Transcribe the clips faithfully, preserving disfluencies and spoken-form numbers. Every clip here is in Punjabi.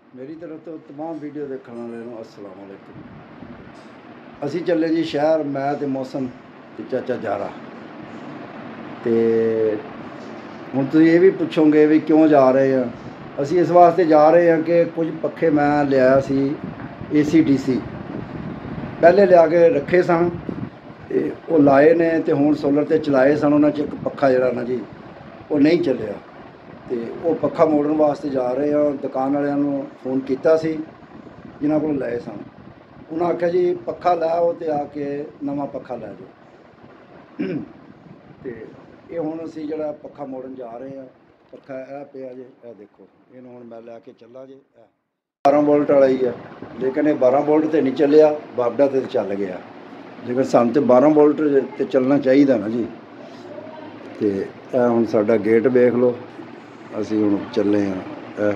मेरी तरफ तो तमाम वीडियो देखने वाले नूं अस्सलाम वालेकुम। असी चले जी शहर, मैं ते मौसम ते चाचा जारा। तो हुण तुसीं ये भी पुछोगे भी क्यों जा रहे हैं। असी इस वास्ते जा रहे हैं कि कुछ पखे मैं लिया सी ए सी डी सी पहले लिया के रखे सन, ते वो लाए ने ते हुण सोलर ते चलाए सन। उन्हां च एक पखा जिहड़ा ना जी वो नहीं चलिया, तो वो पखा मोड़न वास्ते जा रहे हैं। दुकान वालियां फोन किया सी जिन्हों को लाए सन, उन्हें आख्या जी पखा लाओ तो आके नवा पखा लै जाओ। तो ये हुण असीं जिहड़ा पखा मोड़न जा रहे हैं, पखा यह पिया जे, यह देखो इन्हूं हुण मैं लैके चला जे। बारह वोल्ट वाला ही है, लेकिन ये बारह वोल्ट तो नहीं चलिया, बाबडा तो चल गया। लेकिन सानूं तो बारह वोल्ट तो चलना चाहिए ना जी। तो यह हुण साडा गेट वेख लो, असी हुण चले हाँ।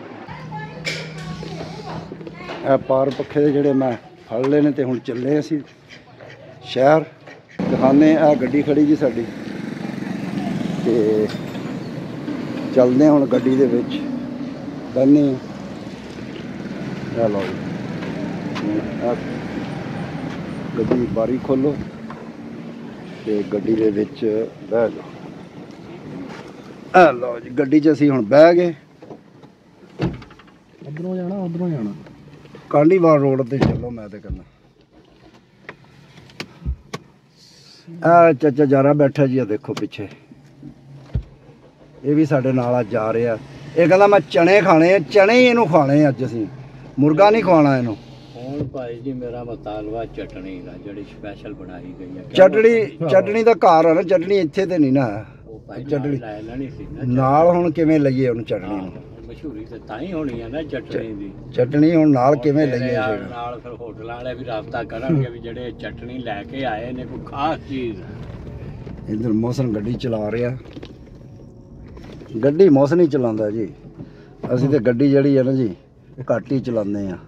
ए पार पखे दे जिहड़े मैं फड़ लए ने, ते हुण चले असी शहर। दिखाने आ गड्डी खड़ी जी साडी, ते चलदे हुण गड्डी दे विच बन्ने। लो गड्डी बारी खोलो ते गड्डी दे विच बह जाओ। आ लो जी गड्डी च असी हुण बह गए। उधरों जाना उधरों जाना कांडीवाल रोड ते चलो। मैं तो कहना आ चाचा जारा बैठा जी, आ देखो पिछे ये भी साडे नाल अज जा रहा। ये कहंदा मैं चने खाने, चने ही इनू खाने अज असीं, मुर्गा नहीं खवाना इनू। ਹੁਣ ਭਾਈ ਜੀ ਮੇਰਾ ਮਤਾਲਵਾ ਚਟਣੀ ਦਾ ਜਿਹੜੀ ਸਪੈਸ਼ਲ ਬਣਾਈ ਗਈ ਹੈ। ਚਟਣੀ ਚਟਣੀ ਦਾ ਘਰ ਆ ਨਾ, ਚਟਣੀ ਇੱਥੇ ਤੇ ਨਹੀਂ ਨਾ। ਉਹ ਭਾਈ ਚਟਣੀ ਲੈ ਲੈਣੀ ਸੀ ਨਾ ਨਾਲ, ਹੁਣ ਕਿਵੇਂ ਲਈਏ ਉਹਨੂੰ ਚਟਣੀ ਨੂੰ। ਮਸ਼ਹੂਰੀ ਤੇ ਤਾਂ ਹੀ ਹੋਣੀ ਹੈ ਨਾ ਚਟਣੀ ਦੀ। ਚਟਣੀ ਹੁਣ ਨਾਲ ਕਿਵੇਂ ਲਈਏ। ਨਾਲ ਫਿਰ ਹੋਟਲਾਂ ਵਾਲੇ ਵੀ ਰਾਬਤਾ ਕਰਨਗੇ ਵੀ ਜਿਹੜੇ ਚਟਣੀ ਲੈ ਕੇ ਆਏ ਨੇ ਕੋਈ ਖਾਸ ਚੀਜ਼। ਇੱਧਰ ਮੌਸਮ ਗੱਡੀ ਚਲਾ ਰਿਹਾ, ਗੱਡੀ ਮੌਸਮ ਨਹੀਂ ਚਲਾਉਂਦਾ ਜੀ। ਅਸੀਂ ਤੇ ਗੱਡੀ ਜਿਹੜੀ ਹੈ ਨਾ ਜੀ ਘੱਟ ਹੀ ਚਲਾਉਂਦੇ ਆ।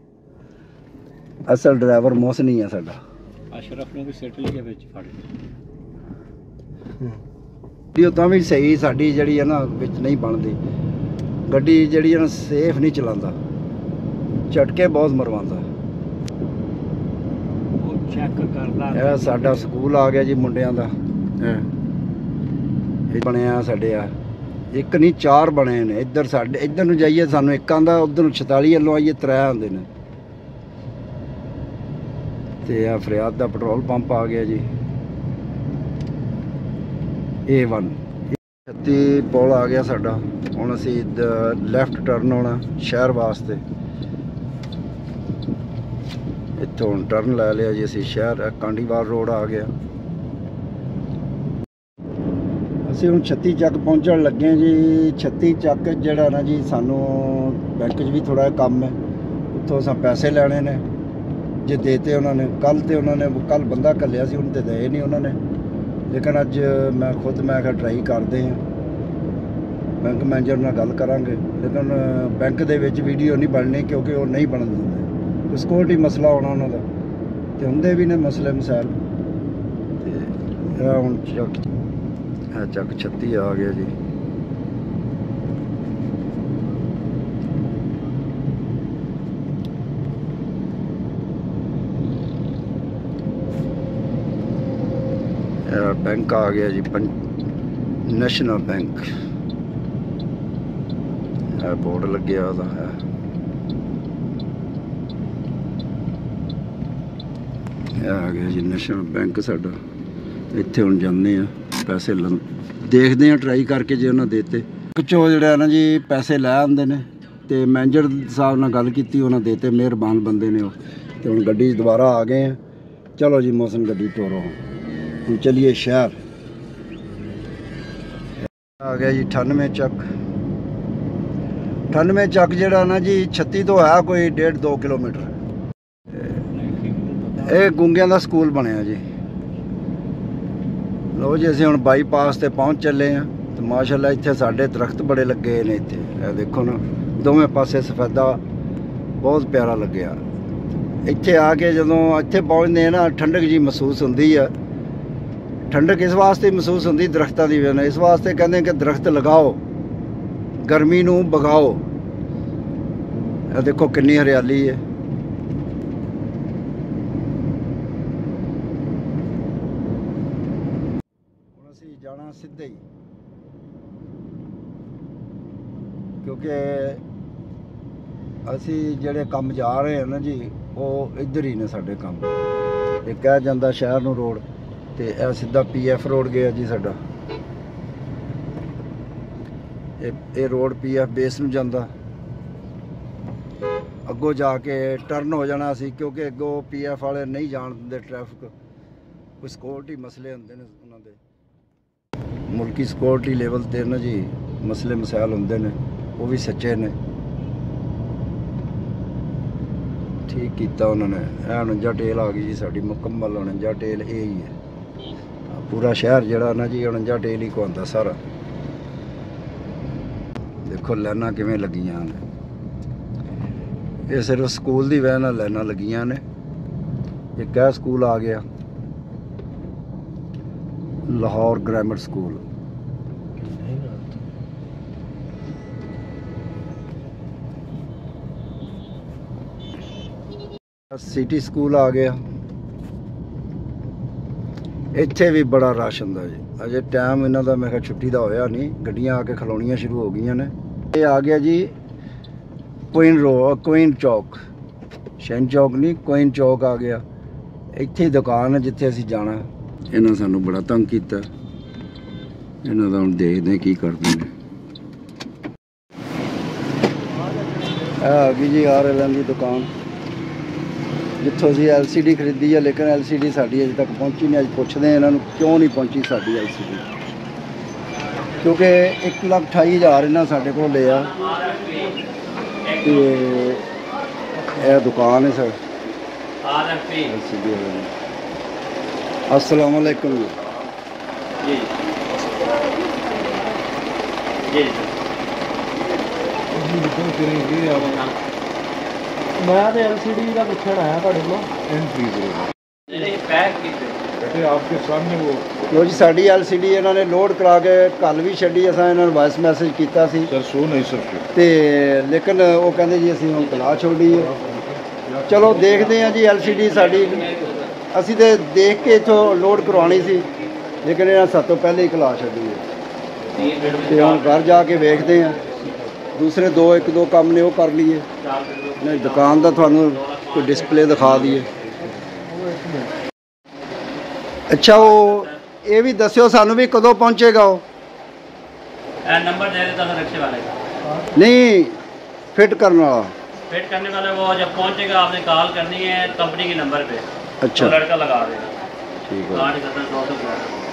ਅਸਲ ਡਰਾਈਵਰ ਮੌਸਮ ਨਹੀਂ ਹੈ ਸਾਡਾ। ਅਸ਼ਰਫ ਨੂੰ ਵੀ ਸਿੱਟ ਲਈ ਵਿੱਚ ਫੜ ਕੇ ਉਹ ਤਾਂ ਵੀ ਸਹੀ, ਸਾਡੀ ਜਿਹੜੀ ਹੈ ਨਾ ਵਿੱਚ ਨਹੀਂ ਬਣਦੀ ਗੱਡੀ, ਜਿਹੜੀ ਹੈ ਨਾ ਸੇਫ ਨਹੀਂ ਚਲਾਉਂਦਾ, ਝਟਕੇ ਬਹੁਤ ਮਰਵਾਉਂਦਾ। ਉਹ ਚੈੱਕ ਕਰਦਾ। ਇਹ ਸਾਡਾ ਸਕੂਲ ਆ ਗਿਆ ਜੀ ਮੁੰਡਿਆਂ ਦਾ। ਇਹ ਬਣਿਆ ਸਾਡੇ ਆ ਇੱਕ ਨਹੀਂ ਚਾਰ ਬਣੇ ਨੇ। ਇੱਧਰ ਸਾਡੇ ਇੱਧਰ ਨੂੰ ਜਾਈਏ ਸਾਨੂੰ ਇੱਕ ਆਉਂਦਾ, ਉੱਧਰ ਨੂੰ ਛਤਾਲੀ ਵੱਲੋਂ ਆਈਏ ਤਰੇ ਆਉਂਦੇ ਨੇ। ਤੇ ਆ ਫਰਿਆਦ ਦਾ ਪੈਟਰੋਲ ਪੰਪ ਆ ਗਿਆ ਜੀ, ਏ ਵਨ। ਛੱਤੀ ਪੁਲ ਆ ਗਿਆ ਸਾਡਾ। ਹੁਣ ਅਸੀਂ ਲੈਫਟ ਟਰਨ ਹੋਣਾ ਸ਼ਹਿਰ ਵਾਸਤੇ। ਇੱਥੋਂ ਹੁਣ ਟਰਨ ਲੈ ਲਿਆ ਜੀ ਅਸੀਂ ਸ਼ਹਿਰ। ਕਾਂਡੀਵਾਲ ਰੋਡ ਆ ਗਿਆ। ਅਸੀਂ ਹੁਣ ਛੱਤੀ ਚੱਕ ਪਹੁੰਚਣ ਲੱਗੇ ਜੀ। ਛੱਤੀ ਚੱਕ ਜਿਹੜਾ ਨਾ ਜੀ ਸਾਨੂੰ ਬੈਂਕ 'ਚ ਵੀ ਥੋੜ੍ਹਾ ਕੰਮ ਹੈ, ਉੱਥੋਂ ਅਸਾਂ ਪੈਸੇ ਲੈਣੇ ਨੇ। ਜੇ ਦੇਤੇ ਉਹਨਾਂ ਨੇ ਕੱਲ੍ਹ, ਤੇ ਉਹਨਾਂ ਨੇ ਕੱਲ੍ਹ ਬੰਦਾ ਘੱਲਿਆ ਸੀ, ਹੁਣ ਤੇ ਦੇ ਨਹੀਂ ਉਹਨਾਂ ਨੇ। ਲੇਕਿਨ ਅੱਜ ਮੈਂ ਖੁਦ ਮੈਂ ਕਿਹਾ ਟਰਾਈ ਕਰਦੇ ਹਾਂ, ਬੈਂਕ ਮੈਨੇਜਰ ਨਾਲ ਗੱਲ ਕਰਾਂਗੇ। ਲੇਕਿਨ ਬੈਂਕ ਦੇ ਵਿੱਚ ਵੀਡੀਓ ਨਹੀਂ ਬਣਨੀ, ਕਿਉਂਕਿ ਉਹ ਨਹੀਂ ਬਣਨ ਦਿੰਦੇ। ਸਿਕਿਉਰਟੀ ਮਸਲਾ ਹੋਣਾ ਉਹਨਾਂ ਦਾ, ਤੇ ਹੁੰਦੇ ਵੀ ਨੇ ਮਸਲੇ ਮਸਾਇਲ। ਤੇ ਇਹ ਹੁਣ ਚੱਕ ਇਹ ਚੱਕ ਛੱਤੀ ਆ ਗਿਆ ਜੀ। बैंक आ गया जी, नेशनल बैंक। बोर्ड लगे है। आ गया जी नेशनल बैंक साडा। इत्थे हुण जाने पैसे ल देखते हैं ट्राई करके, जे उन्हें देते चो जिहड़ा ना जी पैसे लै आंदे ने। ते मैनेजर साहब नाल गल कीती, उन्हें देते। मेहरबान बंदे ने वो। ते हुण गड्डी दोबारा आ गए हैं। चलो जी मौसम गड्डी तोरो, चलिए शहर। आ गया जी अठानवे चक। अठानवे चक जिहड़ा ना जी छत्ती तो है कोई डेढ़ दो किलोमीटर। ये गुंगियां दा स्कूल बनया जी। लो जी असीं हुण बाईपास ते पहुँच चले हैं। तो माशाअल्लाह इत्थे साडे दरख्त बड़े लगे ने। इत्थे ये देखो ना दोवें पासे सफेदा बहुत प्यारा लग्या। इत्थे आके जदों इत्थे पहुँचते हैं ना ठंडक जी महसूस हुंदी है। ठंडक इस वास्ते महसूस होती दरख्तों की वजह, इस वास्ते कहते हैं कि दरख्त लगाओ, गर्मी नूं भगाओ। ਇਹ ਦੇਖੋ ਕਿੰਨੀ ਹਰਿਆਲੀ ਹੈ। ਹੁਣ ਅਸੀਂ ਜਾਣਾ ਸਿੱਧੇ ਹੀ, ਕਿਉਂਕਿ ਅਸੀਂ ਜਿਹੜੇ ਕੰਮ ਜਾ ਰਹੇ ਹਾਂ ਨਾ ਜੀ, ਉਹ ਇੱਧਰ ਹੀ ਨੇ ਸਾਡੇ ਕੰਮ। ਇਹ ਕਹਿ ਜਾਂਦਾ ਸ਼ਹਿਰ ਨੂੰ ਰੋਡ, ਤੇ ਇਹ ਸਿੱਧਾ ਪੀ ਐਫ ਰੋਡ ਗਿਆ ਜੀ ਸਾਡਾ। ਇਹ ਇਹ ਰੋਡ ਪੀ ਐਫ ਬੇਸ ਨੂੰ ਜਾਂਦਾ, ਅੱਗੋਂ ਜਾ ਕੇ ਟਰਨ ਹੋ ਜਾਣਾ ਸੀ, ਕਿਉਂਕਿ ਅੱਗੋਂ ਪੀ ਐਫ ਵਾਲੇ ਨਹੀਂ ਜਾਣ ਦਿੰਦੇ ਟ੍ਰੈਫਿਕ, ਕੋਈ ਸਿਕਿਉਰਿਟੀ ਮਸਲੇ ਹੁੰਦੇ ਨੇ ਉਹਨਾਂ ਦੇ, ਮੁਲਕੀ ਸਿਕਿਉਰਿਟੀ ਲੈਵਲ 'ਤੇ ਨਾ ਜੀ ਮਸਲੇ ਮਸਾਇਲ ਹੁੰਦੇ ਨੇ, ਉਹ ਵੀ ਸੱਚੇ ਨੇ। ਠੀਕ ਕੀਤਾ ਉਹਨਾਂ ਨੇ। ਇਹ ਉਣੰਜਾ ਟੇਲ ਆ ਗਈ ਜੀ ਸਾਡੀ ਮੁਕੰਮਲ। ਉਣੰਜਾ ਟੇਲ ਇਹ ਹੀ ਹੈ, ਪੂਰਾ ਸ਼ਹਿਰ ਜਿਹੜਾ ਨਾ ਜੀ ਉਣੰਜਾ ਟੇਲ ਹੀ ਕਹਾਉਂਦਾ ਸਾਰਾ। ਦੇਖੋ ਲਾਈਨਾਂ ਕਿਵੇਂ ਲੱਗੀਆਂ ਨੇ, ਇਹ ਸਿਰਫ ਸਕੂਲ ਦੀ ਵਜ੍ਹਾ ਨਾਲ ਲਾਈਨਾਂ ਲੱਗੀਆਂ ਨੇ। ਇੱਕ ਇਹ ਸਕੂਲ ਆ ਗਿਆ, Lahore grammar school. City school ਆ ਗਿਆ। ਇੱਥੇ ਵੀ ਬੜਾ ਰਸ਼ ਹੁੰਦਾ ਜੀ। ਅਜੇ ਟਾਈਮ ਇਹਨਾਂ ਦਾ ਮੈਂ ਕਿਹਾ ਛੁੱਟੀ ਦਾ ਹੋਇਆ ਨਹੀਂ, ਗੱਡੀਆਂ ਆ ਕੇ ਖਲੋਣੀਆਂ ਸ਼ੁਰੂ ਹੋ ਗਈਆਂ ਨੇ। ਇਹ ਆ ਗਿਆ ਜੀ ਕੁਈਨ ਰੋ ਕੁਈਨ ਚੌਕ, ਸ਼ੈਨ ਚੌਕ ਨਹੀਂ, ਕੁਈਨ ਚੌਕ ਆ ਗਿਆ। ਇੱਥੇ ਹੀ ਦੁਕਾਨ ਹੈ ਜਿੱਥੇ ਅਸੀਂ ਜਾਣਾ। ਇਹਨਾਂ ਸਾਨੂੰ ਬੜਾ ਤੰਗ ਕੀਤਾ, ਇਹਨਾਂ ਦਾ ਹੁਣ ਦੇਖਦੇ ਕੀ ਕਰਦੇ ਨੇ। ਇਹ ਆ ਗਈ ਜੀ ਆਰ ਐਲ ਐਮ ਦੀ ਦੁਕਾਨ, ਜਿੱਥੋਂ ਅਸੀਂ ਐਲ ਸੀ ਡੀ ਖਰੀਦੀ ਹੈ, ਲੇਕਿਨ ਐਲ ਸੀ ਡੀ ਸਾਡੀ ਅਜੇ ਤੱਕ ਪਹੁੰਚੀ ਨਹੀਂ। ਅੱਜ ਪੁੱਛਦੇ ਹਾਂ ਇਹਨਾਂ ਨੂੰ ਕਿਉਂ ਨਹੀਂ ਪਹੁੰਚੀ ਸਾਡੀ ਐਲ ਸੀ ਡੀ, ਕਿਉਂਕਿ ਇੱਕ ਲੱਖ ਅਠਾਈ ਹਜ਼ਾਰ ਇਹਨਾਂ ਸਾਡੇ ਕੋਲ ਲਿਆ। ਤੇ ਇਹ ਦੁਕਾਨ ਹੈ ਸਰ ਐਲ ਸੀ ਡੀ। अस्सलाम वालेकुम जी। जी मैं तो एल सी डी का पूछण आया ਤੁਹਾਡੇ ਕੋਲ। नहीं पैक कीते आपके सामने वो ਲੋ ਜੀ ਸਾਡੀ ਐਲ ਸੀ ਡੀ ਇਹਨਾਂ ਨੇ ਲੋਡ ਕਰਾ ਕੇ ਕੱਲ ਵੀ ਛੱਡੀ। ਅਸਾਂ ਇਹਨਾਂ ਨੂੰ ਵਾਇਸ ਮੈਸੇਜ ਕੀਤਾ ਸੀ ਸਰ, ਸੋ ਨਹੀਂ ਸਰ, ਤੇ ਲੇਕਿਨ ਉਹ ਕਹਿੰਦੇ ਜੀ ਅਸੀਂ ਹੁਣ ਕਲਾ ਛੋੜੀ ਹੈ। ਚਲੋ ਦੇਖਦੇ ਹਾਂ ਜੀ ਐਲ ਸੀ ਡੀ ਸਾਡੀ। ਅਸੀਂ ਤੇ ਦੇਖ ਕੇ ਇੱਥੋਂ ਲੋਡ ਕਰਵਾਉਣੀ ਸੀ, ਲੇਕਿਨ ਇਹਨਾਂ ਸਭ ਤੋਂ ਪਹਿਲੇ ਹੀ ਕਲਾ ਛੱਡੀ ਹੈ। ਤੇ ਹੁਣ ਘਰ ਜਾ ਕੇ ਵੇਖਦੇ ਹਾਂ, ਦੂਸਰੇ ਦੋ ਇੱਕ ਦੋ ਕੰਮ ਨੇ ਉਹ ਕਰ ਲਈਏ, ਨਹੀਂ ਦੁਕਾਨ ਦਾ ਤੁਹਾਨੂੰ ਕੋਈ ਡਿਸਪਲੇ ਦਿਖਾ ਦਈਏ। ਅੱਛਾ ਉਹ ਇਹ ਵੀ ਦੱਸਿਓ ਸਾਨੂੰ ਵੀ ਕਦੋਂ ਪਹੁੰਚੇਗਾ ਉਹ नंबर दे देता था रिक्शे वाले का। नहीं फिट करने वाला, फिट करने वाले वो जब पहुंचेगा आपने कॉल करनी है कंपनी के नंबर पे। अच्छा तो लड़का लगा देगा। ठीक है। आठ दस नौ सौ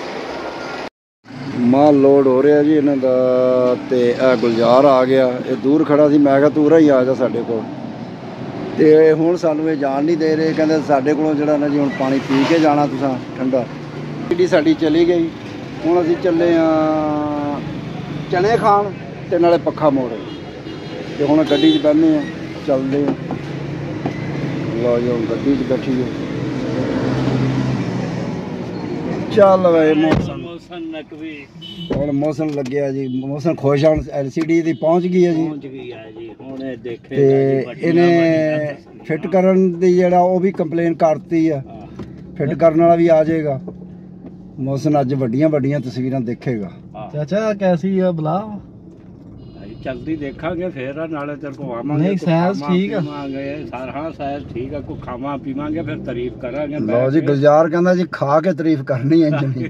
ਮਾਲ ਲੋਡ ਹੋ ਰਿਹਾ ਜੀ ਇਹਨਾਂ ਦਾ। ਤੇ ਇਹ ਗੁਲਜ਼ਾਰ ਆ ਗਿਆ, ਇਹ ਦੂਰ ਖੜਾ ਸੀ। ਮੈਂ ਕਿਹਾ ਤੂੰ ਹੀ ਆ ਜਾ ਸਾਡੇ ਕੋਲ, ਤੇ ਹੁਣ ਸਾਨੂੰ ਇਹ ਜਾਣ ਨਹੀਂ ਦੇ ਰਹੇ। ਕਹਿੰਦੇ ਸਾਡੇ ਕੋਲੋਂ ਜਿਹੜਾ ਨਾ ਜੀ ਹੁਣ ਪਾਣੀ ਪੀ ਕੇ ਜਾਣਾ ਤੁਸੀਂ ਠੰਡਾ। ਗੱਡੀ ਸਾਡੀ ਚਲੀ ਗਈ। ਹੁਣ ਅਸੀਂ ਚੱਲੇ ਆ ਚਨੇ ਖਾਣ ਤੇ ਨਾਲੇ ਪੱਖਾ ਮੋੜੇ, ਤੇ ਹੁਣ ਗੱਡੀ 'ਚ ਬਹਿੰਦੇ ਆ, ਚੱਲਦੇ ਆ। ਲਓ ਜੀ ਹੁਣ ਗੱਡੀ 'ਚ ਬੈਠੀ ਹੈ, ਚੱਲ ਵੇ ਮੌਸਮ ਹੁਣ ਮੌਸਮ ਲੱਗਿਆ ਜੀ। ਮੌਸਮ ਖੁਸ਼ ਹੁਣ ਐਲ ਸੀ ਡੀ ਦੀ ਪਹੁੰਚ ਗਈ ਹੈ ਜੀ, ਪਹੁੰਚ ਗਈ ਹੈ ਜੀ। ਹੁਣ ਇਹ ਦੇਖੇ ਤੇ ਇਹਨੇ ਫਿੱਟ ਕਰਨ ਦੀ ਜਿਹੜਾ ਉਹ ਵੀ ਕੰਪਲੇਨ ਕਰਤੀ ਆ, ਫਿੱਟ ਕਰਨ ਵਾਲਾ ਵੀ ਆ ਜਾਏਗਾ। ਮੌਸਮ ਅੱਜ ਵੱਡੀਆਂ ਵੱਡੀਆਂ ਤਸਵੀਰਾਂ ਦੇਖੇਗਾ। ਚਾਚਾ ਕੈਸੀ ਆ ਬਲਾ ਜਲਦੀ ਦੇਖਾਂਗੇ ਫਿਰ ਨਾਲੇ ਤੇਰੇ ਕੋ ਆਵਾਂਗੇ। ਨਹੀਂ ਸਾਇਜ਼ ਠੀਕ ਆ, ਸਾਰਾ ਸਾਇਜ਼ ਠੀਕ ਆ। ਕੋ ਖਾਵਾਂ ਪੀਵਾਂਗੇ ਫਿਰ ਤਾਰੀਫ ਕਰਾਂਗੇ। ਲਓ ਜੀ ਗੁਲਜ਼ਾਰ ਕਹਿੰਦਾ ਜੀ ਖਾ ਕੇ ਤਾਰੀਫ ਕਰਨੀ ਹੈ ਇੰਜਨੀ।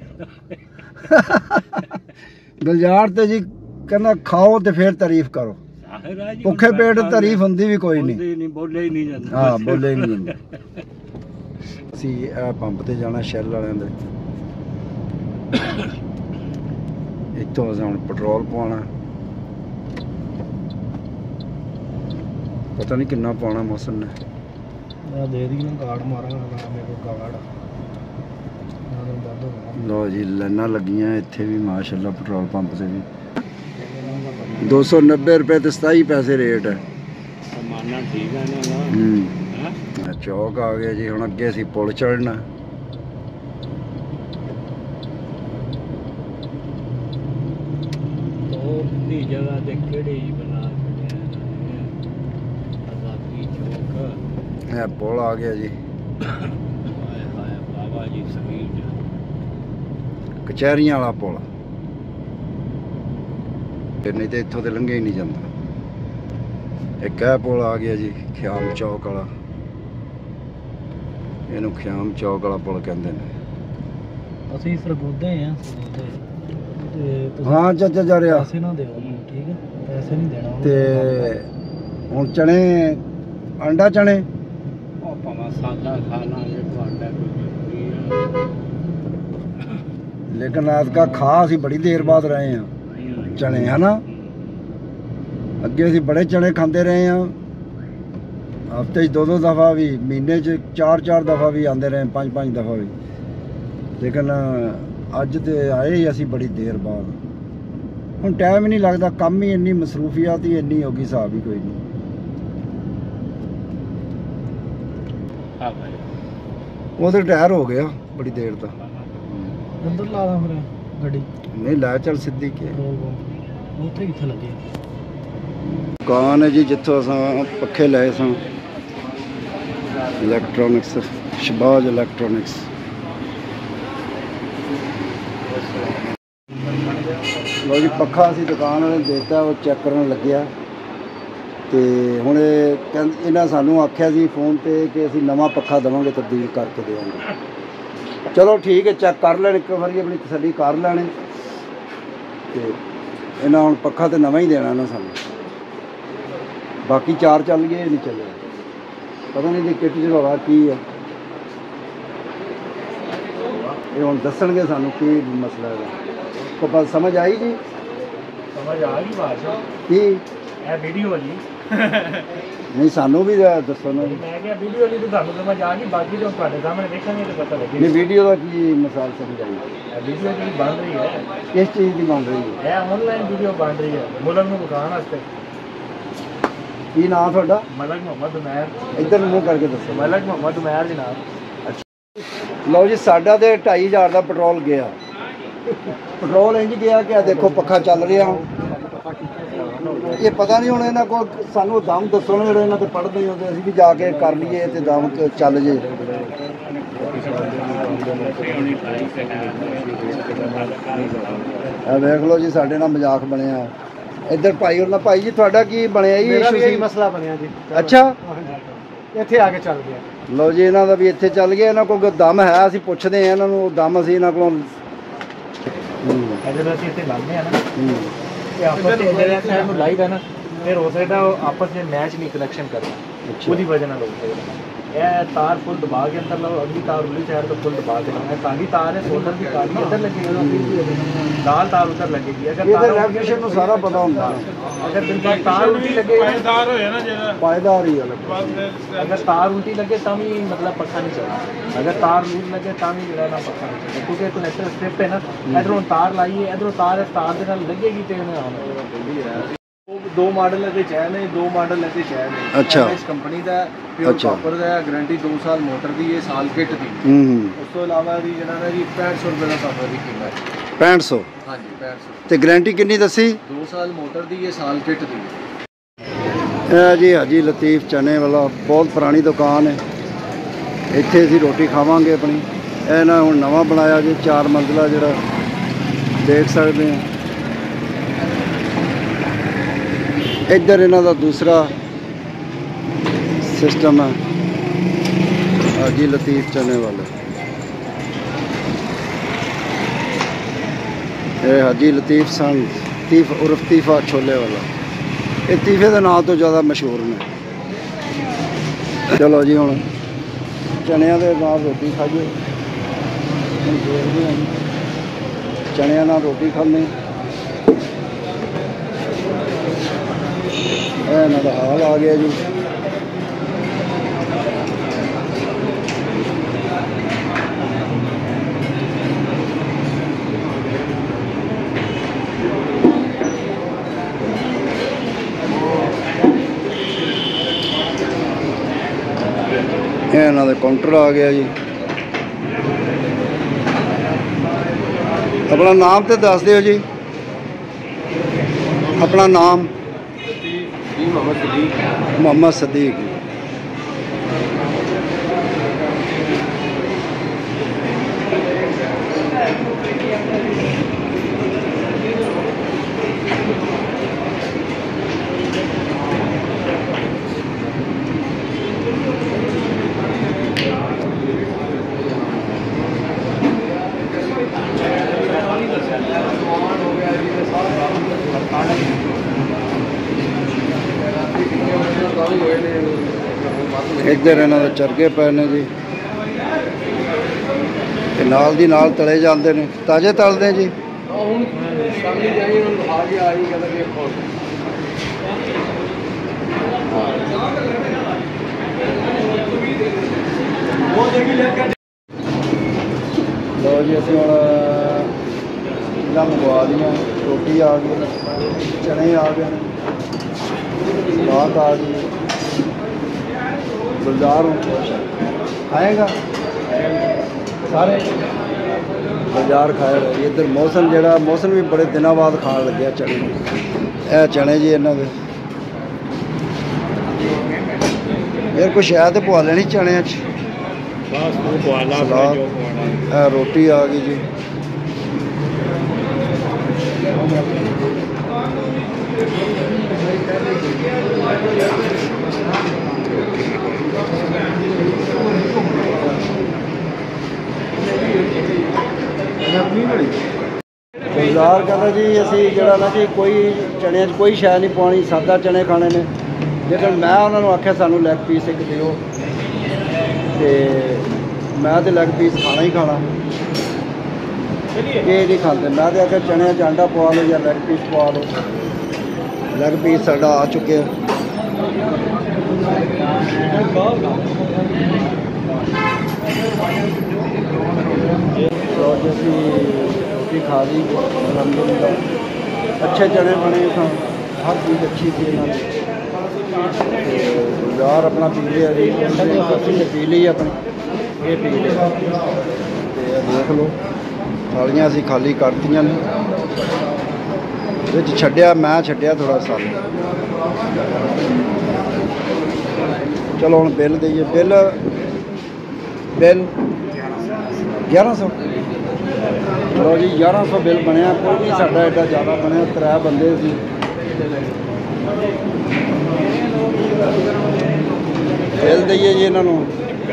ਗੁਲਜ਼ਾਰ ਤੇ ਜੀ ਕਹਿੰਦਾ ਖਾਓ ਤੇ ਫਿਰ ਤਾਰੀਫ ਕਰੋ, ਭੁੱਖੇ ਪੇਟ ਤਾਰੀਫ ਹੁੰਦੀ ਵੀ ਕੋਈ ਨਹੀਂ। ਬੋਲੇ ਹੀ ਨਹੀਂ ਜਾਂਦਾ। ਹਾਂ ਬੋਲੇ ਹੀ ਨਹੀਂ ਜਾਂਦਾ। ਅਸੀਂ ਇਹ ਪੰਪ ਤੇ ਜਾਣਾ ਸ਼ੈਲ ਵਾਲਿਆਂ ਦੇ, ਇੱਥੋਂ ਅਸੀਂ ਹੁਣ ਪੈਟਰੋਲ ਪਵਾਉਣਾ। ਪਤਾ ਨਹੀਂ ਕਿੰਨਾ ਪਾਉਣਾ ਮੌਸਮ ਨੇ। ਮੈਂ ਦੇ ਦੀ ਨੂੰ ਕਾਰਡ ਮਾਰਾਂਗਾ ਨਾ, ਮੇਰੇ ਕੋਲ ਕਾਰਡ ਲਓ ਜੀ ਲਾਈਨਾਂ ਲੱਗੀਆਂ ਇੱਥੇ ਵੀ ਮਾਸ਼ਾਅੱਲਾ। ਪੈਟਰੋਲ ਪੰਪ ਤੇ ਵੀ ਦੋ ਸੌ ਨੱਬੇ ਰੁਪਏ ਤੇ ਸਤਾਈ ਪੈਸੇ ਰੇਟ ਹੈ। ਮਾਨਾ ਠੀਕ ਹੈ ਨਾ। ਹੂੰ ਚੌਕ ਆ ਗਿਆ ਜੀ। ਹੁਣ ਅੱਗੇ ਅਸੀਂ ਪੁਲ ਚੜ੍ਹਨਾ। ਉਹ ਦੀ ਜਗ੍ਹਾ ਤੇ ਕਿਹੜੀ ਬਣਾ ਇਹ ਪੁਲ ਆ ਗਿਆ ਜੀ, ਹਾਏ ਹਾਏ ਬਾਬਾ ਜੀ ਸਪੀਡ ਕਚਹਿਰੀਆਂ ਵਾਲਾ ਪੁਲ। ਤੇ ਨਹੀਂ ਤੇ ਇੱਥੋਂ ਤੇ ਲੰਘਿਆ ਹੀ ਨਹੀਂ ਜਾਂਦਾ। ਇੱਕ ਇਹ ਪੁਲ ਆ ਗਿਆ ਜੀ, ਖਿਆਮ ਚੌਕ ਵਾਲਾ। ਇਹਨੂੰ ਖਿਆਮ ਚੌਕ ਵਾਲਾ ਪੁਲ ਕਹਿੰਦੇ ਨੇ। ਅਸੀਂ ਸਰਗੋਦੇ ਆ ਸਰਗੋਦੇ ਤੇ ਤੁਸੀਂ ਹਾਂ ਚਾਚਾ ਜਾ ਰਿਹਾ। ਪੈਸੇ ਨਾ ਦਿਓ ਉਹਨੂੰ, ਠੀਕ ਹੈ? ਪੈਸੇ ਨਹੀਂ ਦੇਣਾ ਉਹਨੂੰ। ਤੇ ਹੁਣ ਚਣੇ, ਅੰਡਾ ਚਣੇ ਉਹ ਭਾਵੇਂ ਸਾਦਾ ਖਾਣਾ ਜੇ ਤੁਹਾਡਾ ਕੋਈ ਜ਼ਰੂਰੀ ਲੇਕਿਨ ਰਾਤ ਕਾ ਖਾ ਅਸੀਂ ਬੜੀ ਦੇਰ ਬਾਅਦ ਰਹੇ ਹਾਂ ਚਣੇ, ਹੈ ਨਾ। ਅੱਗੇ ਅਸੀਂ ਬੜੇ ਚਣੇ ਖਾਂਦੇ ਰਹੇ ਹਾਂ, ਹਫ਼ਤੇ 'ਚ ਦੋ ਦੋ ਦਫਾ ਵੀ, ਮਹੀਨੇ 'ਚ ਚਾਰ ਚਾਰ ਦਫਾ ਵੀ ਆਉਂਦੇ ਰਹੇ, ਪੰਜ ਪੰਜ ਦਫਾ ਵੀ। ਲੇਕਿਨ ਅੱਜ ਤੇ ਆਏ ਹੀ ਅਸੀਂ ਬੜੀ ਦੇਰ ਬਾਅਦ। ਹੁਣ ਟਾਈਮ ਹੀ ਨਹੀਂ ਲੱਗਦਾ, ਕੰਮ ਹੀ ਇੰਨੀ ਮਸਰੂਫੀਅਤ ਹੀ ਇੰਨੀ ਹੋ ਗਈ, ਹਿਸਾਬ ਹੀ ਕੋਈ ਨਹੀਂ। ਹਾਂ ਭਾਈ ਉਹ ਤੇ ਟਾਇਰ ਹੋ ਗਿਆ ਬੜੀ ਦੇਰ ਦਾ। ਅੰਦਰ ਲਾ ਦਾਂ ਫਿਰ ਗੱਡੀ, ਨਹੀਂ ਲੈ ਚੱਲ ਸਿੱਧੀ ਕੇ। ਪੈਟਰੋਲ ਪੰਪ ਉੱਥੇ ਕਿੱਥੇ ਲੱਗੇ? ਦੁਕਾਨ ਹੈ ਜੀ ਜਿੱਥੋਂ ਅਸਾਂ ਪੱਖੇ ਲਏ ਸਾਂ, ਇਲੈਕਟ੍ਰੋਨਿਕਸ, ਸ਼ਬਾਜ ਇਲੈਕਟ੍ਰੋਨਿਕਸ। ਲੋ ਜੀ ਪੱਖਾ ਅਸੀਂ ਦੁਕਾਨ ਵਾਲੇ ਨੂੰ ਦਿੱਤਾ, ਉਹ ਚੈੱਕ ਕਰਨ ਲੱਗਿਆ। ਤੇ ਹੁਣ ਇਹ ਕਹਿੰਦੇ, ਇਹਨਾਂ ਸਾਨੂੰ ਆਖਿਆ ਸੀ ਫੋਨ ਤੇ ਕਿ ਅਸੀਂ ਨਵਾਂ ਪੱਖਾ ਦੇਵਾਂਗੇ, ਤਬਦੀਲ ਕਰਕੇ ਦੇਵਾਂਗੇ। ਚਲੋ ਠੀਕ ਹੈ, ਚੈੱਕ ਕਰ ਲੈਣ ਇੱਕ ਵਾਰੀ, ਆਪਣੀ ਤਸੱਲੀ ਕਰ ਲੈਣੇ। ਤੇ ਇਹਨਾਂ ਹੁਣ ਪੱਖਾ ਤਾਂ ਨਵਾਂ ਹੀ ਦੇਣਾ ਨਾ ਸਾਨੂੰ, ਬਾਕੀ ਚਾਰ ਚੱਲ ਗਏ, ਨਹੀਂ ਚੱਲੇ। ਪਤਾ ਨਹੀਂ ਦੀ ਕਿੱਟ 'ਚ ਹਵਾ ਕੀ ਹੈ, ਇਹ ਹੁਣ ਦੱਸਣਗੇ ਸਾਨੂੰ ਕੀ ਮਸਲਾ ਹੈ। ਕੋ ਬਸ ਸਮਝ ਆਈ ਜੀ? ਸਮਝ ਆ ਗਈ ਬਾਤ ਕੀ ਇਹ ਵੀਡੀਓ ਜੀ? ਨਹੀਂ ਸਾਨੂੰ ਵੀ ਦੱਸੋ ਨਾ। ਮੈਂ ਕਿਹਾ ਵੀਡੀਓ ਲਈ ਤਾਂ ਤੁਹਾਨੂੰ ਸਮਝ ਆ ਗਈ, ਬਾਕੀ ਜੋ ਤੁਹਾਡੇ ਸਾਹਮਣੇ ਦੇਖਾਂਗੇ ਤਾਂ ਪਤਾ ਨਹੀਂ ਲੱਗੇਗਾ। ਵੀਡੀਓ ਦਾ ਕੀ ਮਿਸਾਲ ਸਮਝ ਆਈ? ਇਹ ਵੀਡੀਓ ਜਿਹੜੀ ਬਣ ਰਹੀ ਹੈ, ਕਿਸ ਚੀਜ਼ ਦੀ ਬਣ ਰਹੀ ਹੈ? ਇਹ ਆਨਲਾਈਨ ਵੀਡੀਓ ਬਣ ਰਹੀ ਹੈ ਮੁਲਕ ਨੂੰ ਦਿਖਾਉਣ ਵਾਸਤੇ। ਕੀ ਨਾਮ ਤੁਹਾਡਾ? ਮਲਕ ਮੁਹੰਮਦ ਉਮੈਰ। ਇੱਧਰ ਨੂੰ ਮੂੰਹ ਕਰਕੇ ਦੱਸੋ। ਮਲਕ ਮੁਹੰਮਦ ਉਮੈਰ ਜਨਾਬ। ਲਓ ਜੀ ਸਾਡਾ ਤੇ ਢਾਈ ਹਜ਼ਾਰ ਦਾ ਪੈਟਰੋਲ ਗਿਆ। ਪੈਟਰੋਲ ਇੰਜ ਗਿਆ ਕਿ ਆ ਦੇਖੋ ਪੱਖਾ ਚੱਲ ਰਿਹਾ। ਇਹ ਪਤਾ ਨਹੀਂ ਹੁਣ ਇਹਨਾਂ ਕੋਲ ਸਾਨੂੰ ਦਮ ਦੱਸੋ ਨਾ, ਜਿਹੜੇ ਇਹਨਾਂ ਤੇ ਪੜ੍ਹਦੇ ਹੋ ਤੇ ਅਸੀਂ ਵੀ ਜਾ ਕੇ ਕਰ ਲਈਏ ਤੇ ਦਮ ਚੱਲ ਜੇ। ਆ ਵੇਖ ਲਓ ਜੀ ਸਾਡੇ ਨਾਲ ਮਜ਼ਾਕ ਬਣਿਆ। ਇੱਧਰ ਭਾਈ ਉਹਨਾਂ, ਭਾਈ ਜੀ ਤੁਹਾਡਾ ਕੀ ਬਣਿਆ ਜੀ? ਮੇਰਾ ਇਸ਼ੂ ਵੀ ਸੀ? ਇਹੀ ਮਸਲਾ ਬਣਿਆ ਜੀ। ਅੱਛਾ ਇੱਥੇ ਆ ਕੇ ਚੱਲ ਗਿਆ। ਲਓ ਜੀ ਇਹਨਾਂ ਦਾ ਵੀ ਇੱਥੇ ਚੱਲ ਗਿਆ। ਇਹਨਾਂ ਕੋਲ ਦਮ ਹੈ, ਅਸੀਂ ਪੁੱਛਦੇ ਹਾਂ ਇਹਨਾਂ ਨੂੰ, ਦਮ ਅਸੀਂ ਇਹਨਾਂ ਕੋਲੋਂ। ਜਦੋਂ ਅਸੀਂ ਇੱਥੇ ਲਾਉਂਦੇ ਆ ਨਾ, ਹੂੰ ਇਹ ਆਪਸ ਵਿੱਚ ਜਿਹੜੇ ਸਾਈਡ ਨੂੰ ਲਾਈਵ ਹੈ ਨਾ, ਫਿਰ ਹੋ ਸਕਦਾ ਉਹ ਆਪਸ ਵਿੱਚ ਮੈਚ ਨਹੀਂ ਕਨੈਕਸ਼ਨ ਕਰਦਾ, ਉਹਦੀ ਵਜ੍ਹਾ ਨਾਲ ਹੋ ਸਕਦਾ। ਇਹ ਤਾਰ ਫੁੱਲ ਦਬਾ ਕੇ ਅੰਦਰ ਲਾਓ, ਅਗਲੀ ਤਾਰ ਉਰਲੀ ਸਾਈਡ ਤੋਂ ਫੁੱਲ ਦਬਾ ਕੇ ਲਾਓ। ਇਹ ਕਾਲੀ ਤਾਰ ਹੈ, ਸੋਲਰ ਦੀ ਕਾਲੀ ਇੱਧਰ ਲੱਗੇਗੀ, ਲਾਲ ਤਾਰ ਉੱਧਰ ਲੱਗੇਗੀ। ਅਗਰ ਇਹਦੇ ਰੈਗੂਲੇਸ਼ਨ ਨੂੰ ਸਾਰਾ ਪਤਾ ਹੁੰਦਾ। ਅਗਰ ਬਿਲਕੁਲ ਤਾਰ ਉਲਟੀ ਲੱਗੇ, ਪਾਇਦਾਰ ਹੋਇਆ ਨਾ ਜਿਹੜਾ ਪਾਇਦਾਰ ਹੀ ਹੈ। ਅਗਰ ਤਾਰ ਉਲਟੀ ਲੱਗੇ ਤਾਂ ਵੀ ਮਤਲਬ ਪੱਖਾ ਨਹੀਂ ਚੱਲਦਾ। ਅਗਰ ਤਾਰ ਲੂਜ਼ ਲੱਗੇ ਤਾਂ ਵੀ ਜਿਹੜਾ ਨਾ ਪੱਖਾ ਨਹੀਂ ਚੱਲਦਾ, ਕਿਉਂਕਿ ਕਨੈਕਟਰ ਸਟ੍ਰਿਪ ਹੈ ਨਾ। ਇੱਧਰੋਂ ਤਾਰ ਲਾਈਏ, ਇੱਧਰੋਂ ਤਾਰ ਇਸ ਤਾਰ ਦੇ ਨਾਲ ਲੱਗੇਗੀ ਤੇ ਉਹਨੇ ਆਉਣਾ। ਦੋ ਮਾਡਲ ਇਹਦੇ ਚਾਹ ਨੇ, ਦੋ ਮਾਡਲ ਇਹਦੇ ਚਾਹ ਨੇ। ਅੱਛਾ। ਇਸ ਕੰਪਨੀ ਦਾ ਪਿਓਰ ਕਾਪਰ ਦਾ ਗਾਰੰਟੀ ਦੋ ਸਾਲ ਮੋਟਰ ਦੀ, ਇਹ ਸਾਲ ਕਿੱਟ ਦੀ। ਹੂੰ ਹੂੰ ਉਸ ਤੋਂ ਇਲਾਵਾ ਦੀ ਜਿਹੜਾ ਨਾ ਜੀ ਪੈਂਹਠ ਸੌ ਰੁਪਏ ਦਾ ਕਾਪਰ ਦੀ ਕੀਮਤ ਹੈ। ਪੈਂਹਠ ਸੌ? ਹਾਂਜੀ ਪੈਂਹਠ ਸੌ। ਤੇ ਗਾਰੰਟੀ ਕਿੰਨੀ ਦੱਸੀ? ਦੋ ਸਾਲ ਮੋਟਰ ਦੀ, ਇਹ ਸਾਲ ਕਿੱਟ ਦੀ। ਇਹ ਜੀ ਹਾਜੀ ਲਤੀਫ ਚਨੇ ਵਾਲਾ, ਬਹੁਤ ਪੁਰਾਣੀ ਦੁਕਾਨ ਹੈ। ਇੱਥੇ ਅਸੀਂ ਰੋਟੀ ਖਾਵਾਂਗੇ ਆਪਣੀ। ਇਹ ਨਾ ਹੁਣ ਨਵਾਂ ਬਣਾਇਆ ਜੀ, ਚਾਰ ਮੰਜ਼ਲਾ, ਜਿਹੜਾ ਦੇਖ ਸਕਦੇ ਹਾਂ। ਇੱਧਰ ਇਹਨਾਂ ਦਾ ਦੂਸਰਾ ਸਿਸਟਮ ਹੈ, ਹਾਜੀ ਲਤੀਫ ਚਨੇ ਵਾਲਾ। ਇਹ ਹਾਜੀ ਲਤੀਫ ਸੰਗ ਤੀਫ ਉਰਫ ਤੀਫਾ ਛੋਲੇ ਵਾਲਾ। ਇਹ ਤੀਫੇ ਦੇ ਨਾਂ ਤੋਂ ਜ਼ਿਆਦਾ ਮਸ਼ਹੂਰ ਨੇ। ਚਲੋ ਜੀ ਹੁਣ ਚਨਿਆਂ ਦੇ ਨਾਲ ਰੋਟੀ ਖਾਈਏ। ਹੁਣ ਦੇਖਦੇ ਹਾਂ ਚਨਿਆਂ ਨਾਲ ਰੋਟੀ ਖਾਂਦੇ। ਇਹ ਇਹਨਾਂ ਦਾ ਹਾਲ ਆ ਗਿਆ ਜੀ। ਇਹ ਇਹਨਾਂ ਦਾ ਕਾਊਂਟਰ ਆ ਗਿਆ ਜੀ। ਆਪਣਾ ਨਾਮ ਤੇ ਦੱਸ ਦਿਓ ਜੀ। ਆਪਣਾ ਨਾਮ? ਜੀ ਮੁਹੰਮਦ ਸਦੀਕ। ਮੁਹੰਮਦ ਸਦੀਕ। ਇੱਧਰ ਇਹਨਾਂ ਦੇ ਚਰਗੇ ਪਏ ਨੇ ਜੀ, ਤੇ ਨਾਲ ਦੀ ਨਾਲ ਤਲੇ ਜਾਂਦੇ ਨੇ। ਤਾਜ਼ੇ ਤਲਦੇ ਜੀ। ਹੁਣ ਸ਼ਾਮੀ ਜਾਈ ਹੁਣ ਹਾਜੀ ਆਈ ਕਹਿੰਦਾ ਵੇਖੋ ਲਓ ਜੀ ਅਸੀਂ ਹੁਣ ਇਹਨਾਂ ਮੰਗਵਾ ਦੀਆਂ। ਰੋਟੀ ਆ ਗਈ, ਚਨੇ ਆ ਗਏ, ਸਲਾਦ ਆ ਗਈ। ਗੁਲਜ਼ਾਰ ਖਾਏਗਾ ਸਾਰੇ ਗੁਲਜ਼ਾਰ ਖਾਏਗਾ। ਇੱਧਰ ਮੌਸਮ ਜਿਹੜਾ ਮੌਸਮ ਵੀ ਬੜੇ ਦਿਨਾਂ ਬਾਅਦ ਖਾਣ ਲੱਗਿਆ ਚਨੇ। ਇਹ ਚਨੇ ਜੀ ਇਹਨਾਂ ਦੇ ਯਾਰ ਕੁਛ ਹੈ ਤੇ ਪਵਾ ਲੈਣੀ ਚਣਿਆਂ 'ਚ। ਬਸ ਤੂੰ ਪਵਾ ਲਾ ਸਲਾਦ। ਜੋ ਪਵਾਉਣਾ। ਇਹ ਰੋਟੀ ਆ ਗਈ ਜੀ। ਗੁਲਜ਼ਾਰ ਕਹਿੰਦਾ ਜੀ ਅਸੀਂ ਜਿਹੜਾ ਨਾ ਜੀ ਕੋਈ ਚਣਿਆਂ 'ਚ ਕੋਈ ਸ਼ੈ ਨਹੀਂ ਪਾਉਣੀ, ਸਾਦਾ ਚਣੇ ਖਾਣੇ ਨੇ। ਲੇਕਿਨ ਮੈਂ ਉਹਨਾਂ ਨੂੰ ਆਖਿਆ ਸਾਨੂੰ ਲੈਗ ਪੀਸ ਇੱਕ ਦਿਓ, ਤੇ ਮੈਂ ਤੇ ਲੈਗ ਪੀਸ ਖਾਣਾ ਹੀ ਖਾਣਾ, ਇਹ ਨਹੀਂ ਖਾਂਦੇ। ਮੈਂ ਤੇ ਆਖਿਆ ਚਣਿਆਂ 'ਚ ਆਂਡਾ ਪਵਾ ਲਓ ਜਾਂ ਲੈਗ ਪੀਸ ਪਵਾ ਲਓ। ਲੈਗ ਪੀਸ ਸਾਡਾ ਆ ਚੁੱਕਿਆ। ਲਓ ਜੀ ਅਸੀਂ ਰੋਟੀ ਖਾ ਲਈ ਅਲਹਮਦੁਲਿਲਾ। ਅੱਛੇ ਚਣੇ ਬਣੇ ਸਨ, ਹਰ ਚੀਜ਼ ਅੱਛੀ ਸੀ ਇਹਨਾਂ ਦੀ। ਯਾਰ ਆਪਣਾ ਪੀ ਲਿਆ ਜੀ, ਅਸੀਂ ਨੇ ਪੀ ਲਈ ਆਪਣੀ, ਇਹ ਪੀ ਲਿਆ। ਤੇ ਦੇਖ ਲਓ ਥਾਲੀਆਂ ਅਸੀਂ ਖਾਲੀ ਕਰਤੀਆਂ ਨੇ, ਵਿੱਚ ਛੱਡਿਆ ਮੈਂ ਛੱਡਿਆ ਥੋੜ੍ਹਾ ਸਾਨੂੰ। ਚਲੋ ਹੁਣ ਬਿੱਲ ਦੇਈਏ। ਬਿੱਲ ਬਿੱਲ ਗਿਆਰਾਂ ਸੌ। ਲਓ ਜੀ ਗਿਆਰਾਂ ਸੌ ਬਿੱਲ ਬਣਿਆ। ਕੋਈ ਨਹੀਂ ਸਾਡਾ ਐਡਾ ਜ਼ਿਆਦਾ ਬਣਿਆ, ਤਰੇ ਬੰਦੇ ਸੀ। ਬਿੱਲ ਦਈਏ ਜੀ ਇਹਨਾਂ ਨੂੰ।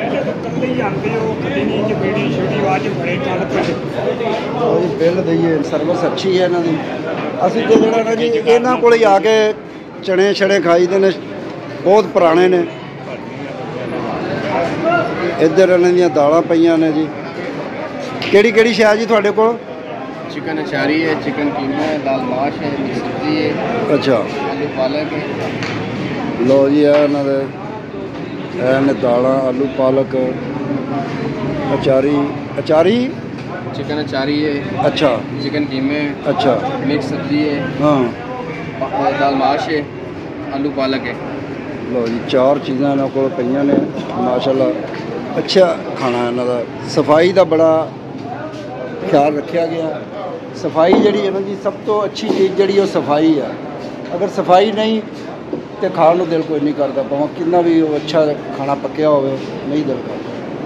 ਲਓ ਜੀ ਬਿੱਲ ਦਈਏ। ਸਰਵਿਸ ਅੱਛੀ ਹੈ ਇਹਨਾਂ ਦੀ। ਅਸੀਂ ਤੇ ਜਿਹੜਾ ਨਾ ਜੀ ਇਹਨਾਂ ਕੋਲ ਹੀ ਆ ਕੇ ਚਣੇ ਛੜੇ ਖਾਈਦੇ ਨੇ, ਬਹੁਤ ਪੁਰਾਣੇ ਨੇ। ਇੱਧਰ ਇਹਨਾਂ ਦੀਆਂ ਦਾਲਾਂ ਪਈਆਂ ਨੇ ਜੀ। ਕਿਹੜੀ ਕਿਹੜੀ ਸ਼ੈ ਜੀ ਤੁਹਾਡੇ ਕੋਲ? चिकन अचारी है, चिकन कीमा है, दाल माश है, मिक्स सब्जी है, ਅੱਛਾ आलू पालक है। ਲਓ ਜੀ ਇਹ ਇਹਨਾਂ ਦੇ ਇਹ ਨੇ ਦਾਲਾਂ, ਆਲੂ ਪਾਲਕ, ਅਚਾਰੀ ਅਚਾਰੀ चिकन अचारी है, ਅੱਛਾ चिकन कीमे है, ਅੱਛਾ मिक्स सब्जी है, ਹਾਂ। पा- दाल माश है, आलू पालक है। ਲਓ ਜੀ ਚਾਰ ਚੀਜ਼ਾਂ ਇਹਨਾਂ ਕੋਲ ਪਈਆਂ ਨੇ ਮਾਸ਼ਾਅੱਲਾ। ਅੱਛਾ ਖਾਣਾ ਇਹਨਾਂ ਦਾ। ਸਫਾਈ ਦਾ ਬੜਾ ਖਿਆਲ ਰੱਖਿਆ ਗਿਆ। ਸਫਾਈ ਜਿਹੜੀ ਇਹਨਾਂ ਦੀ ਸਭ ਤੋਂ ਅੱਛੀ ਚੀਜ਼ ਜਿਹੜੀ ਉਹ ਸਫਾਈ ਆ। ਅਗਰ ਸਫਾਈ ਨਹੀਂ ਤੇ ਖਾਣ ਨੂੰ ਦਿਲ ਕੋਈ ਨਹੀਂ ਕਰਦਾ, ਭਾਵੇਂ ਕਿੰਨਾ ਵੀ ਉਹ ਅੱਛਾ ਖਾਣਾ ਪੱਕਿਆ ਹੋਵੇ, ਨਹੀਂ ਦਿਲ ਕਰਦਾ।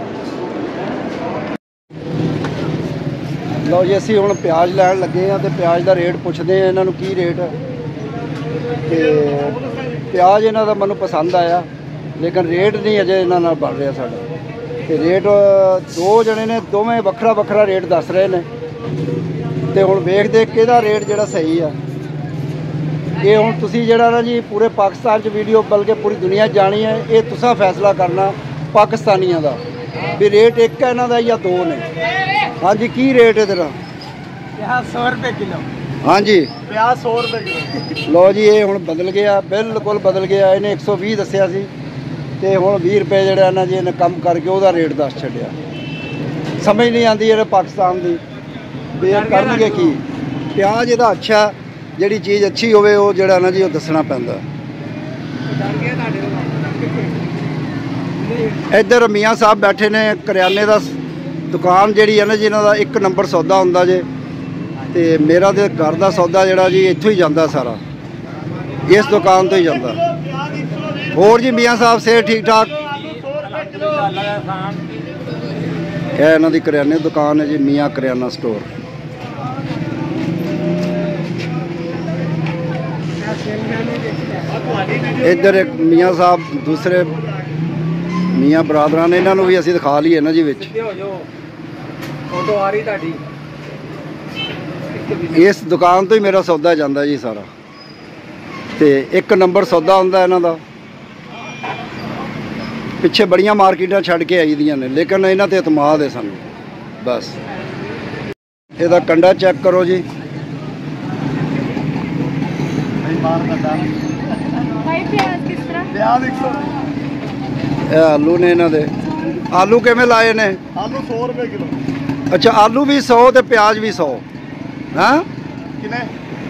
ਲਓ ਜੀ ਅਸੀਂ ਹੁਣ ਪਿਆਜ਼ ਲੈਣ ਲੱਗੇ ਹਾਂ ਤੇ ਪਿਆਜ਼ ਦਾ ਰੇਟ ਪੁੱਛਦੇ ਹਾਂ ਇਹਨਾਂ ਨੂੰ ਕੀ ਰੇਟ ਹੈ। ਤੇ ਪਿਆਜ਼ ਇਹਨਾਂ ਦਾ ਮੈਨੂੰ ਪਸੰਦ ਆਇਆ, ਲੇਕਿਨ ਰੇਟ ਨਹੀਂ ਅਜੇ ਇਹਨਾਂ ਨਾਲ ਬਣ ਰਿਹਾ ਸਾਡਾ। ਤੇ ਰੇਟ ਦੋ ਜਣੇ ਨੇ, ਦੋਵੇਂ ਵੱਖਰਾ ਵੱਖਰਾ ਰੇਟ ਦੱਸ ਰਹੇ ਨੇ। ਤੇ ਹੁਣ ਵੇਖਦੇ ਕਿਹਦਾ ਰੇਟ ਜਿਹੜਾ ਸਹੀ ਆ। ਇਹ ਹੁਣ ਤੁਸੀਂ ਜਿਹੜਾ ਨਾ ਜੀ ਪੂਰੇ ਪਾਕਿਸਤਾਨ 'ਚ ਵੀਡੀਓ, ਬਲਕਿ ਪੂਰੀ ਦੁਨੀਆ 'ਚ ਜਾਣੀ ਹੈ, ਇਹ ਤੁਸੀਂ ਫੈਸਲਾ ਕਰਨਾ ਪਾਕਿਸਤਾਨੀਆਂ ਦਾ ਵੀ ਰੇਟ ਇੱਕ ਹੈ ਇਹਨਾਂ ਦਾ ਜਾਂ ਦੋ ਨੇ। ਹਾਂਜੀ ਕੀ ਰੇਟ ਹੈ ਤੇਰਾ? ਪਿਆਜ਼ ਸੌ ਰੁਪਏ ਕਿਲੋ। ਹਾਂਜੀ ਪਿਆਜ਼ ਸੌ ਰੁਪਏ ਕਿਲੋ। ਲਓ ਜੀ ਇਹ ਹੁਣ ਬਦਲ ਗਿਆ, ਬਿਲਕੁਲ ਬਦਲ ਗਿਆ। ਇਹਨੇ ਇੱਕ ਸੌ ਵੀਹ ਦੱਸਿਆ ਸੀ ਤੇ ਹੁਣ ਵੀਹ ਰੁਪਏ ਜਿਹੜਾ ਨਾ ਜੀ ਇਹਨੇ ਕੰਮ ਕਰਕੇ ਉਹਦਾ ਰੇਟ ਦੱਸ ਛੱਡਿਆ। ਸਮਝ ਨਹੀਂ ਆਉਂਦੀ ਇਹਨੇ ਪਾਕਿਸਤਾਨ ਦੀ ਵੀ ਇਹ ਕਰਨਗੇ ਕੀ। ਪਿਆਜ਼ ਇਹਦਾ ਅੱਛਾ, ਜਿਹੜੀ ਚੀਜ਼ ਅੱਛੀ ਹੋਵੇ ਉਹ ਜਿਹੜਾ ਨਾ ਜੀ ਉਹ ਦੱਸਣਾ ਪੈਂਦਾ। ਇੱਧਰ ਮੀਆਂ ਸਾਹਿਬ ਬੈਠੇ ਨੇ, ਕਰਿਆਨੇ ਦਾ ਦੁਕਾਨ ਜਿਹੜੀ ਹੈ ਨਾ ਜੀ ਇਹਨਾਂ ਦਾ ਇੱਕ ਨੰਬਰ ਸੌਦਾ ਹੁੰਦਾ ਜੇ। ਤੇ ਮੇਰਾ ਤੇ ਘਰ ਦਾ ਸੌਦਾ ਜਿਹੜਾ ਜੀ ਇੱਥੋਂ ਹੀ ਜਾਂਦਾ, ਸਾਰਾ ਇਸ ਦੁਕਾਨ ਤੋਂ ਹੀ ਜਾਂਦਾ। ਹੋਰ ਜੀ ਮੀਆਂ ਸਾਹਿਬ ਸੇ ਠੀਕ ਠਾਕ? ਇਹ ਇਹਨਾਂ ਦੀ ਕਰਿਆਨੇ ਦੁਕਾਨ ਹੈ ਜੀ, ਮੀਆਂ ਕਰਿਆਨਾ ਸਟੋਰ। ਇੱਧਰ ਇੱਕ ਮੀਆਂ ਸਾਹਿਬ ਦੂਸਰੇ ਮੀਆਂ ਬਰਾਦਰਾਂ ਨੇ, ਇਹਨਾਂ ਨੂੰ ਵੀ ਅਸੀਂ ਦਿਖਾ ਲਈਏ ਨਾ ਜੀ ਵਿੱਚ। ਫੋਟੋ ਆ ਰਹੀ ਤੁਹਾਡੀ। ਇਸ ਦੁਕਾਨ ਤੋਂ ਹੀ ਮੇਰਾ ਸੌਦਾ ਜਾਂਦਾ ਜੀ ਸਾਰਾ, ਤੇ ਇੱਕ ਨੰਬਰ ਸੌਦਾ ਹੁੰਦਾ ਇਹਨਾਂ ਦਾ। ਪਿੱਛੇ ਬੜੀਆਂ ਮਾਰਕੀਟਾਂ ਛੱਡ ਕੇ ਆਈ ਦੀਆਂ ਨੇ, ਲੇਕਿਨ ਇਹਨਾਂ ਤੇ ਇਤਮਾਦ ਹੈ ਸਾਨੂੰ ਬਸ। ਇਹਦਾ ਕੰਡਾ ਚੈੱਕ ਕਰੋ ਜੀ। ਇਹ ਆਲੂ ਨੇ ਇਹਨਾਂ ਦੇ। ਆਲੂ ਕਿਵੇਂ ਲਾਏ ਨੇ? ਆਲੂ ਸੌ ਰੁਪਏ ਕਿਲੋ। ਅੱਛਾ, ਆਲੂ ਵੀ ਸੌ ਤੇ ਪਿਆਜ਼ ਵੀ ਸੌ। ਹਾਂ ਕਿਨੇ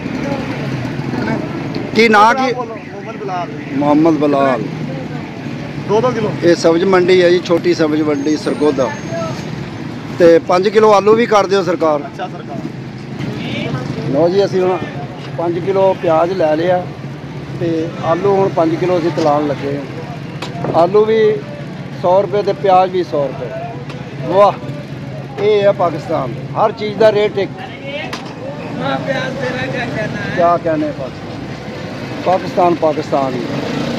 ਕੀ ਨਾਂ ਕੀ? ਮੁਹੰਮਦ ਬਲਾਲ। ਮੁਹੰਮਦ ਬਲਾਲ। ਦੋ ਦੋ ਕਿਲੋ। ਇਹ ਸਬਜ਼ ਮੰਡੀ ਹੈ ਜੀ, ਛੋਟੀ ਸਬਜ਼ ਮੰਡੀ ਸਰਗੋਦਾ। ਤੇ ਪੰਜ ਕਿਲੋ ਆਲੂ ਵੀ ਕਰ ਦਿਓ ਸਰਕਾਰ। ਅੱਛਾ ਸਰਕਾਰ। ਲਓ ਜੀ, ਅਸੀਂ ਹੁਣ ਪੰਜ ਕਿਲੋ ਪਿਆਜ਼ ਲੈ ਲਿਆ ਤੇ ਆਲੂ ਹੁਣ ਪੰਜ ਕਿਲੋ ਅਸੀਂ ਤਲਾਉਣ ਲੱਗੇ ਹਾਂ। ਆਲੂ ਵੀ ਸੌ ਰੁਪਏ ਤੇ ਪਿਆਜ਼ ਵੀ ਸੌ ਰੁਪਏ। ਵਾਹ, ਇਹ ਹੈ ਪਾਕਿਸਤਾਨ। ਹਰ ਚੀਜ਼ ਦਾ ਰੇਟ ਇੱਕ। क्या कहने पाकिस्तान पाकिस्तान पाकिस्तान ही।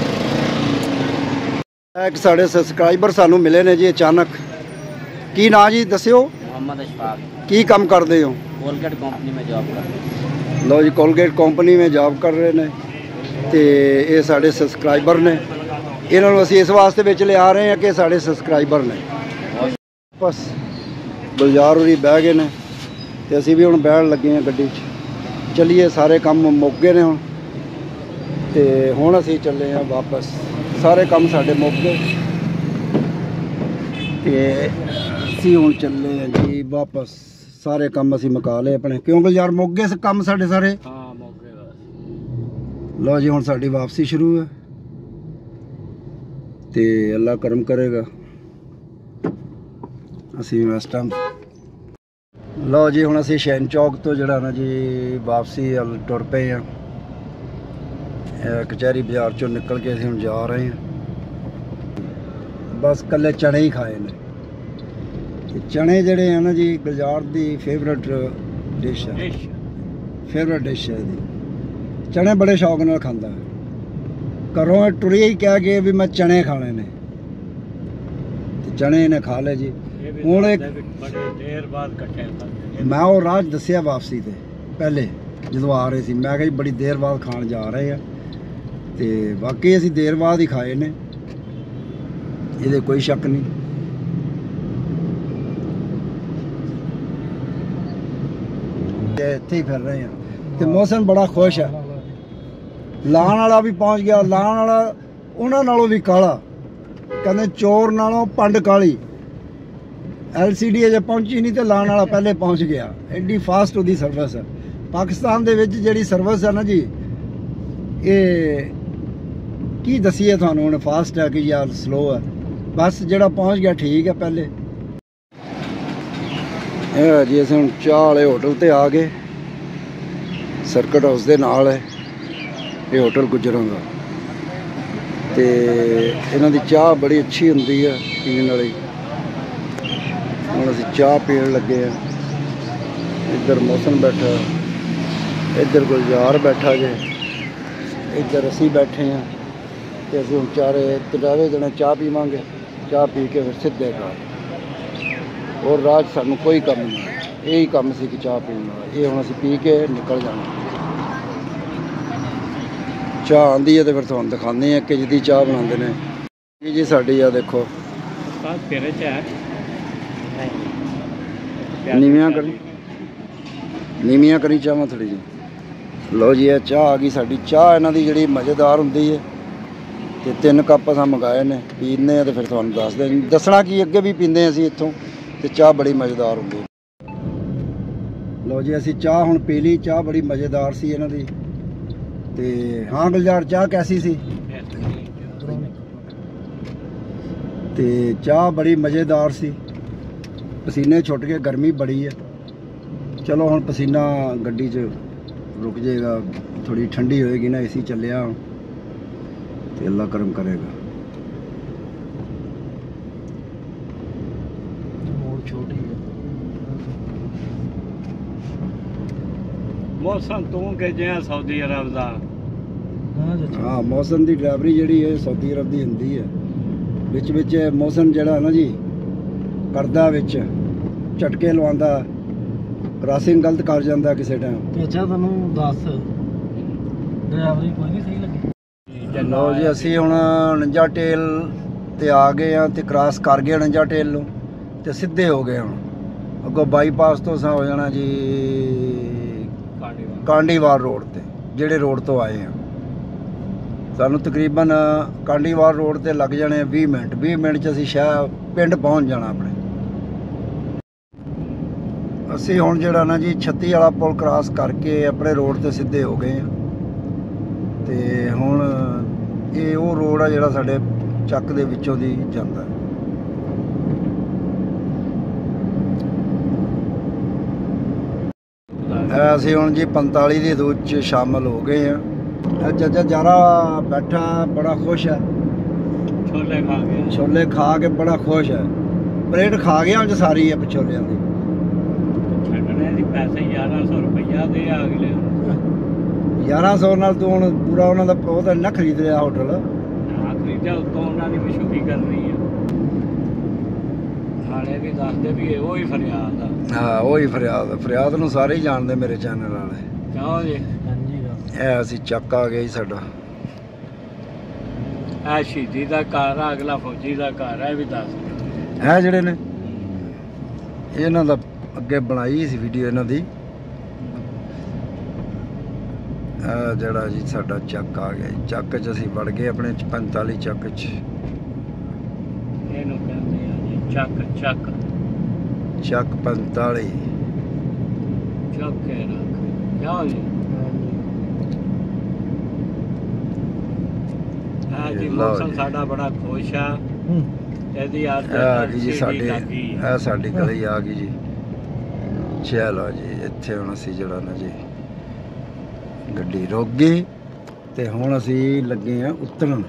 एक साढ़े सब्सक्राइबर सानू मिले ने जी अचानक। की ना जी दस्यो? मोहम्मद अशफाक। की काम करते हो? कोलगेट कंपनी में जॉब करते। लो जी, कोलगेट कंपनी में जॉब कर रहे हैं तो ये साढ़े सब्सक्राइबर ने। इन्होंने असीं इस वास्ते विच लिया रहे हैं कि साढ़े सब्सक्राइबर ने। बस गुलजार होरी बह गए ने ते असीं भी हुण बैठ लगे हैं गड्डी च। चलिए, सारे काम मुक गए ने हुण ते हुण असीं चले हैं वापस। सारे काम साडे मुक गए ते असीं हुण चले हैं जी वापस। सारे काम असीं मुका लए अपने। क्यों गुलजार, मुक गए काम साडे सारे? हाँ, मुक गए बस। लो जी, हुण साडी वापसी शुरू है ते अल्लाह करम करेगा। असीं इस टाइम लो जी, हुण असीं शैन चौक तो जिहड़ा ना जी वापसी हल टुर पे हैं। कचहरी बाजार चों निकल के असीं हुण जा रहे हैं। बस कल्ले चने ही खाए ने। ते चने जिहड़े हैं ना जी गुलजार दी फेवरेट डिश है। फेवरेट डिश है जी। चने बड़े शौक नाल खांदा है। घरों टुरी ही कह के भी मैं चने खाने ने ते चने इन्हें खा ले जी। ਹੁਣ ਇੱਕ ਬੜੇ ਦੇਰ ਬਾਅਦ ਇਕੱਠੇ ਹੁੰਦੇ। ਮੈਂ ਉਹ ਰਾਜ ਦੱਸਿਆ ਵਾਪਸੀ ਤੇ ਪਹਿਲੇ ਜਦੋਂ ਆ ਰਹੇ ਸੀ, ਮੈਂ ਕਿਹਾ ਜੀ ਬੜੀ ਦੇਰ ਬਾਅਦ ਖਾਣ ਜਾ ਰਹੇ ਆ ਤੇ ਵਾਕਈ ਅਸੀਂ ਦੇਰ ਬਾਅਦ ਹੀ ਖਾਏ ਨੇ, ਇਹਦੇ ਕੋਈ ਸ਼ੱਕ ਨਹੀਂ। ਤੇ ਇੱਥੇ ਹੀ ਫਿਰ ਰਹੇ ਆ ਤੇ ਮੌਸਮ ਬੜਾ ਖੁਸ਼ ਹੈ। ਲਾਣ ਵਾਲਾ ਵੀ ਪਹੁੰਚ ਗਿਆ। ਲਾਣ ਵਾਲਾ ਉਹਨਾਂ ਨਾਲੋਂ ਵੀ ਕਾਲਾ, ਕਹਿੰਦੇ ਚੋਰ ਨਾਲੋਂ ਪੰਡ ਕਾਲੀ। एल सी डी अजे पहुंची नहीं तो लाने वाला पहले पहुंच गया। एडी फास्ट उसकी सर्विस है। पाकिस्तान दे विच जिहड़ी सर्विस है ना जी, ये की दसीए थानू हुण फास्ट है कि या स्लो है। बस जिहड़ा पहुंच गया ठीक है। पहले जी असीं हुण चाह वाले होटल ते आ गए। सर्किट हाउस दे नाल है ये होटल गुजरां दा ते इन्हां दी चाह बड़ी अच्छी हुंदी है पीण वाली। ਹੁਣ ਅਸੀਂ ਚਾਹ ਪੀਣ ਲੱਗੇ ਆ। ਇੱਧਰ ਮੌਸਮ ਬੈਠਾ, ਇੱਧਰ ਗੁਲਜ਼ਾਰ ਬੈਠਾ ਜੇ, ਇੱਧਰ ਅਸੀਂ ਬੈਠੇ ਆ ਤੇ ਅਸੀਂ ਹੁਣ ਚਾਰੇ ਤਜਾਵੇ ਜਣੇ ਚਾਹ ਪੀਵਾਂਗੇ। ਚਾਹ ਪੀ ਕੇ ਫਿਰ ਸਿੱਧੇ ਘਰ। ਹੋਰ ਰਾਜ ਸਾਨੂੰ ਕੋਈ ਕੰਮ ਨਹੀਂ, ਇਹੀ ਕੰਮ ਸੀ ਕਿ ਚਾਹ ਪੀਣ ਵਾਲਾ। ਇਹ ਹੁਣ ਅਸੀਂ ਪੀ ਕੇ ਨਿਕਲ ਜਾਣਾ। ਚਾਹ ਆਉਂਦੀ ਹੈ ਤੇ ਫਿਰ ਤੁਹਾਨੂੰ ਦਿਖਾਉਂਦੇ ਆ ਕਿ ਜਿਹਦੀ ਚਾਹ ਬਣਾਉਂਦੇ ਨੇ। ਇਹ ਜੀ ਸਾਡੀ ਆ ਦੇਖੋ ਤੇਰੇ ਚ ਹੈ ਨੀਵੀਆਂ ਕਰੀ ਨੀਵੀਆਂ ਕਰੀ ਚਾਹਾਂ ਥੋੜੀ ਜੀ। ਲਓ ਜੀ, ਇਹ ਚਾਹ ਆ ਗਈ ਸਾਡੀ। ਚਾਹ ਇਹਨਾਂ ਦੀ ਜਿਹੜੀ ਮਜ਼ੇਦਾਰ ਹੁੰਦੀ ਹੈ ਤੇ ਤਿੰਨ ਕੱਪ ਅਸਾਂ ਮੰਗਾਏ ਨੇ। ਪੀਂਦੇ ਆ ਤੇ ਫਿਰ ਤੁਹਾਨੂੰ ਦੱਸਦੇ ਦੱਸਣਾ ਕਿ ਅੱਗੇ ਵੀ ਪੀਂਦੇ ਅਸੀਂ ਇੱਥੋਂ ਤੇ ਚਾਹ ਬੜੀ ਮਜ਼ੇਦਾਰ ਹੁੰਦੀ। ਲਓ ਜੀ, ਅਸੀਂ ਚਾਹ ਹੁਣ ਪੀ ਲਈ। ਚਾਹ ਬੜੀ ਮਜ਼ੇਦਾਰ ਸੀ ਇਹਨਾਂ ਦੀ। ਤੇ ਹਾਂ ਗੁਲਜ਼ਾਰ, ਚਾਹ ਕੈਸੀ ਸੀ? ਤੇ ਚਾਹ ਬੜੀ ਮਜ਼ੇਦਾਰ ਸੀ। ਪਸੀਨੇ ਛੁੱਟ ਕੇ, ਗਰਮੀ ਬੜੀ ਹੈ। ਚਲੋ ਹੁਣ ਪਸੀਨਾ ਗੱਡੀ 'ਚ ਰੁਕ ਜਾਏਗਾ, ਥੋੜੀ ਠੰਡੀ ਹੋਏਗੀ ਨਾ, ਏਸੀ ਚੱਲਿਆ ਤੇ ਅੱਲਾ ਕਰਮ ਕਰੇਗਾ। ਛੋਟੀ ਹੈ ਮੌਸਮ ਤੂੰ ਕਿ ਜਿਹਾ ਸਾਊਦੀ ਅਰਬ ਦਾ ਹਾਂ ਮੌਸਮ ਦੀ ਡਰਾਈਵਰੀ ਜਿਹੜੀ ਹੈ ਸਾਊਦੀ ਅਰਬ ਦੀ ਹੁੰਦੀ ਹੈ ਵਿੱਚ ਵਿੱਚ ਮੌਸਮ ਜਿਹੜਾ ਨਾ ਜੀ ਕਰਦਾ ਵਿੱਚ ਝਟਕੇ ਲਵਾਉਂਦਾ ਕ੍ਰਾਸਿੰਗ ਗਲਤ ਕਰ ਜਾਂਦਾ ਕਿਸੇ ਟਾਈਮ ਤੇ ਅੱਛਾ ਤੁਹਾਨੂੰ ਦੱਸ ਡਰਾਈਵਰੀ ਕੋਈ ਨਹੀਂ ਸਹੀ ਲੱਗੀ ਲਓ ਜੀ ਅਸੀਂ ਹੁਣ ਉਣੰਜਾ ਟੇਲ ਤੇ ਆ ਗਏ ਆ ਤੇ ਕ੍ਰਾਸ ਕਰ ਗਏ ਉਣੰਜਾ ਟੇਲ ਨੂੰ ਤੇ ਸਿੱਧੇ ਹੋ ਗਏ ਹੁਣ ਅੱਗੋਂ ਬਾਈਪਾਸ ਤੋਂ ਅਸਾਂ ਹੋ ਜਾਣਾ ਜੀ ਕਾਂਡੀਵਾਲ ਰੋਡ ਤੇ ਜਿਹੜੇ ਰੋਡ ਤੋਂ ਆਏ ਆ ਸਾਨੂੰ ਤਕਰੀਬਨ ਕਾਂਡੀਵਾਲ ਰੋਡ ਤੇ ਲੱਗ ਜਾਣੇ ਵੀਹ ਮਿੰਟ ਵੀਹ ਮਿੰਟ 'ਚ ਅਸੀਂ ਸ਼ਹਿਰ ਪਿੰਡ ਪਹੁੰਚ ਜਾਣਾ ਆਪਣੇ ਅਸੀਂ ਹੁਣ ਜਿਹੜਾ ਨਾ ਜੀ ਛੱਤੀ ਵਾਲਾ ਪੁਲ ਕ੍ਰਾਸ ਕਰਕੇ ਆਪਣੇ ਰੋਡ ਤੇ ਸਿੱਧੇ ਹੋ ਗਏ ਆ ਤੇ ਹੁਣ ਇਹ ਉਹ ਰੋਡ ਆ ਜਿਹੜਾ ਸਾਡੇ ਚੱਕ ਦੇ ਵਿੱਚੋਂ ਦੀ ਜਾਂਦਾ ਹੈ ਅਸੀਂ ਹੁਣ ਜੀ ਪੰਤਾਲੀ ਦੀ ਹਦੂਦ 'ਚ ਸ਼ਾਮਲ ਹੋ ਗਏ ਆ ਇਹ ਚਾਚਾ ਜਾਰਾ ਬੈਠਾ ਬੜਾ ਖੁਸ਼ ਹੈ ਛੋਲੇ ਖਾ ਗਏ ਛੋਲੇ ਖਾ ਕੇ ਬੜਾ ਖੁਸ਼ ਹੈ ਪਲੇਟ ਖਾ ਗਿਆ ਹੁਣ ਸਾਰੀ ਹੈ ਛੋਲਿਆਂ ਦੀ ਛੱਡਣੇ ਦੀ ਪੈਸੇ ਗਿਆਰਾਂ ਸੌ ਰੁਪਈਆ ਦੇ ਆ ਅਗਲੇ ਗਿਆਰਾਂ ਸੌ ਨਾਲ ਤੂੰ ਹੁਣ ਪੂਰਾ ਉਹਨਾਂ ਦਾ ਉਹ ਤਾਂ ਨਾ ਖਰੀਦ ਲਿਆ ਹੋਟਲ ਨਾ ਖਰੀਦਿਆ ਉਤੋਂ ਉਹਨਾਂ ਦੀ ਮਸ਼ਹੂਰੀ ਕਰਨੀ ਆ ਨਾਲੇ ਵੀ ਦੱਸਦੇ ਵੀ ਇਹੋ ਹੀ ਫਰਿਆਦ ਆ ਹਾਂ ਉਹੀ ਫਰਿਆਦ ਫਰਿਆਦ ਨੂੰ ਸਾਰੇ ਹੀ ਜਾਣਦੇ ਮੇਰੇ ਚੈਨਲ ਵਾਲੇ ਕਿਉਂ ਜੀ ਇਹ ਅਸੀਂ ਚੱਕ ਆ ਗਏ ਜੀ ਸਾਡਾ ਇਹ ਸ਼ਹੀਦੀ ਦਾ ਘਰ ਆ ਅਗਲਾ ਫੌਜੀ ਦਾ ਘਰ ਹੈ ਇਹ ਵੀ ਦੱਸ ਹੈ ਜਿਹੜੇ ਨੇ ਇਹਨਾਂ ਦਾ ਅੱਗੇ ਬਣਾਈ ਸੀ ਵੀਡੀਓ ਇਹਨਾਂ ਦੀ ਆ ਜਿਹੜਾ ਜੀ ਸਾਡਾ ਚੱਕ ਆ ਗਿਆ ਚੱਕ 'ਚ ਅਸੀਂ ਵੜ ਗਏ ਆਪਣੇ ਪੰਤਾਲੀ ਚੱਕ 'ਚ ਇਹਨੂੰ ਕਹਿੰਦੇ ਆ ਜੀ ਚੱਕ ਚੱਕ ਚੱਕ ਪੰਤਾਲੀ ਚੱਕ ਕੇ ਰੱਖ ਜਾਓ ਜੀ ਹਾਂ ਜੀ ਮੌਸਮ ਸਾਡਾ ਬੜਾ ਖੁਸ਼ ਆ ਇਹਦੀ ਆ ਗਈ ਜੀ ਸਾਡੇ ਇਹ ਸਾਡੀ ਗਲੀ ਆ ਗਈ ਜੀ ਚਲੋ ਜੀ ਇੱਥੇ ਹੁਣ ਅਸੀਂ ਜਿਹੜਾ ਨਾ ਜੀ ਗੱਡੀ ਰੁਕ ਗਈ ਤੇ ਹੁਣ ਅਸੀਂ ਲੱਗੇ ਆ ਉਤਰਨ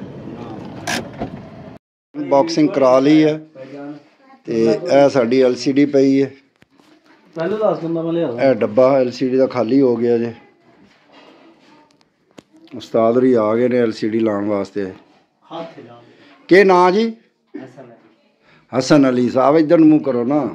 ਬਾਕਸਿੰਗ ਕਰਾ ਲਈ ਹੈ ਤੇ ਇਹ ਸਾਡੀ ਐਲ ਸੀ ਡੀ ਪਈ ਹੈ ਪਹਿਲੇ ਦੱਸ ਦਿੰਦਾ ਮੈਂ ਲਿਆ ਇਹ ਡੱਬਾ ਐਲ ਸੀ ਡੀ ਦਾ ਖਾਲੀ ਹੋ ਗਿਆ ਜੇ ਉਸਤਾਦ ਹੋਰੀ ਆ ਗਏ ਨੇ ਐਲ ਸੀ ਡੀ ਲਾਉਣ ਵਾਸਤੇ ਕੀ ਨਾਂ ਜੀ ਹਸਨ ਅਲੀ ਸਾਹਿਬ ਇੱਧਰ ਨੂੰ ਮੂੰਹ ਕਰੋ ਨਾ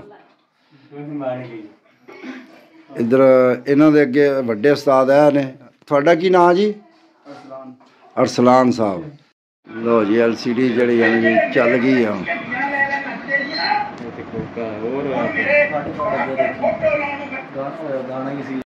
ਇੱਧਰ ਇਹਨਾਂ ਦੇ ਅੱਗੇ ਵੱਡੇ ਉਸਤਾਦ ਆਏ ਨੇ ਤੁਹਾਡਾ ਕੀ ਨਾਂ ਜੀ ਅਰਸਲਾਨ ਅਰਸਲਾਨ ਸਾਹਿਬ ਲੋ ਜੀ ਐਲ ਸੀ ਡੀ ਜਿਹੜੀ ਹੈ ਜੀ ਚੱਲ ਗਈ ਆ ਹੋਰ